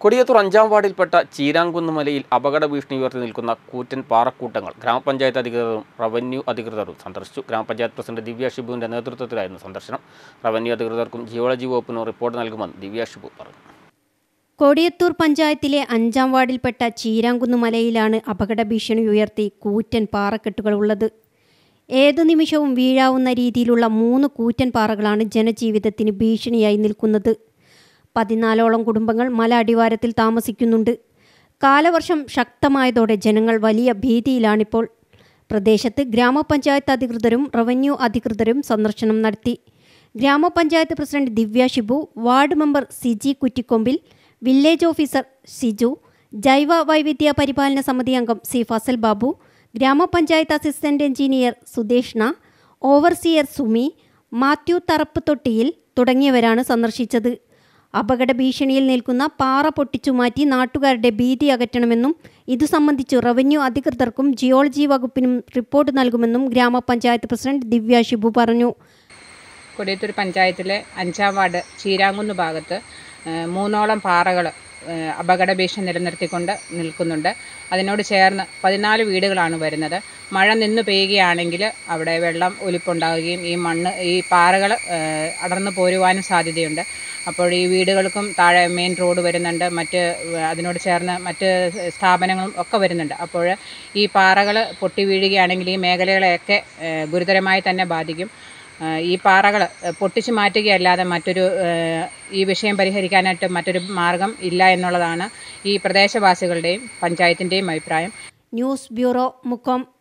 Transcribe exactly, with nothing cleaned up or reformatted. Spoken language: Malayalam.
കൊടിയത്തൂർ അഞ്ചാം വാർഡിൽപ്പെട്ട ചീരാങ്കുന്ന് മലയിൽ അപകട ഭീഷണി ഉയർത്തി നിൽക്കുന്ന കൂറ്റൻ പാറക്കൂട്ടങ്ങൾ ഗ്രാമപഞ്ചായത്ത് അധികൃതരും റവന്യൂ അധികൃതരും സന്ദർശിച്ചു. ഗ്രാമപഞ്ചായത്ത് പ്രസിഡന്റ് ദിവ്യ ഷിബുവിന്റെ നേതൃത്വത്തിലായിരുന്നു സന്ദർശനം. റവന്യൂ അധികൃതർക്കും ജിയോളജി വകുപ്പിനും റിപ്പോർട്ട് നൽകുമെന്ന് ദിവ്യ ഷിബു പറഞ്ഞു. കൊടിയത്തൂർ പഞ്ചായത്തിലെ അഞ്ചാം വാർഡിൽപ്പെട്ട ചീരാങ്കുന്ന് മലയിലാണ് അപകട ഭീഷണി ഉയർത്തി കൂറ്റൻ പാറക്കെട്ടുകൾ ഉള്ളത്. ഏതു നിമിഷവും വീഴാവുന്ന രീതിയിലുള്ള മൂന്ന് കൂറ്റൻ പാറകളാണ് ജനജീവിതത്തിന് ഭീഷണിയായി നിൽക്കുന്നത്. പതിനാലോളം കുടുംബങ്ങൾ മല അടിവാരത്തിൽ താമസിക്കുന്നുണ്ട്. കാലവർഷം ശക്തമായതോടെ ജനങ്ങൾ വലിയ ഭീതിയിലാണിപ്പോൾ. പ്രദേശത്ത് ഗ്രാമപഞ്ചായത്ത് അധികൃതരും റവന്യൂ അധികൃതരും സന്ദർശനം നടത്തി. ഗ്രാമപഞ്ചായത്ത് president Divya Shibu, ward member Siji കുറ്റിക്കൊമ്പിൽ, വില്ലേജ് ഓഫീസർ സിജു, ജൈവ വൈവിധ്യ പരിപാലന സമിതി അംഗം സി ഫസൽ ബാബു, ഗ്രാമപഞ്ചായത്ത് assistant engineer Sudeshna, overseer Sumi, Mathew Tharappu Thottiyil തുടങ്ങിയവരാണ് സന്ദർശിച്ചത്. അപകട ഭീഷണിയിൽ നിൽക്കുന്ന പാറ പൊട്ടിച്ചുമാറ്റി നാട്ടുകാരുടെ ഭീതി അകറ്റണമെന്നും ഇതു സംബന്ധിച്ച് റവന്യൂ അധികൃതർക്കും ജിയോളജി വകുപ്പിനും റിപ്പോർട്ട് നൽകുമെന്നും ഗ്രാമപഞ്ചായത്ത് പ്രസിഡന്റ് ദിവ്യ ഷിബു പറഞ്ഞു. കൊടിയത്തൂർ പഞ്ചായത്തിലെ അഞ്ചാം വാർഡ് ചീരാങ്കുന്ന് ഭാഗത്ത് മൂന്നോളം പാറകൾ അപകട ഭീഷണി നിലനിർത്തിക്കൊണ്ട് നിൽക്കുന്നുണ്ട്. അതിനോട് ചേർന്ന് പതിനാല് വീടുകളാണ് വരുന്നത്. മഴ നിന്ന് പെയ്യുകയാണെങ്കിൽ അവിടെ വെള്ളം ഒലിപ്പുണ്ടാവുകയും ഈ മണ്ണ് ഈ പാറകൾ അടർന്നു പോരുവാനും സാധ്യതയുണ്ട്. അപ്പോൾ ഈ വീടുകൾക്കും താഴെ മെയിൻ റോഡ് വരുന്നുണ്ട്, മറ്റ് അതിനോട് ചേർന്ന് മറ്റ് സ്ഥാപനങ്ങളും ഒക്കെ വരുന്നുണ്ട്. അപ്പോൾ ഈ പാറകൾ പൊട്ടി വീഴുകയാണെങ്കിൽ ഈ മേഖലകളെയൊക്കെ ഗുരുതരമായി തന്നെ ബാധിക്കും. ഈ പാറകൾ പൊട്ടിച്ചു മാറ്റുകയല്ലാതെ മറ്റൊരു ഈ വിഷയം പരിഹരിക്കാനായിട്ട് മറ്റൊരു മാർഗം ഇല്ല എന്നുള്ളതാണ് ഈ പ്രദേശവാസികളുടെയും പഞ്ചായത്തിൻ്റെയും അഭിപ്രായം. News bureau, Mukkam.